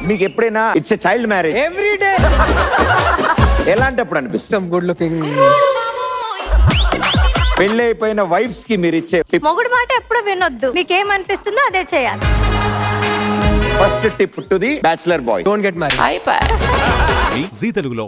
మీకు ఎప్పుడైనా it's child marriage every day ఎలాంటప్పుడు అనిపిస్తుంది? Good looking. పెళ్లి అయిపోయిన వైఫ్స్ కి మీరు ఇచ్చే మొగుడు మాట ఎప్పుడు వినొద్దు, మీకేమనిపిస్తుందో అదే చేయాలి. First tip to the bachelor boy, don't get married. Zee తెలుగులో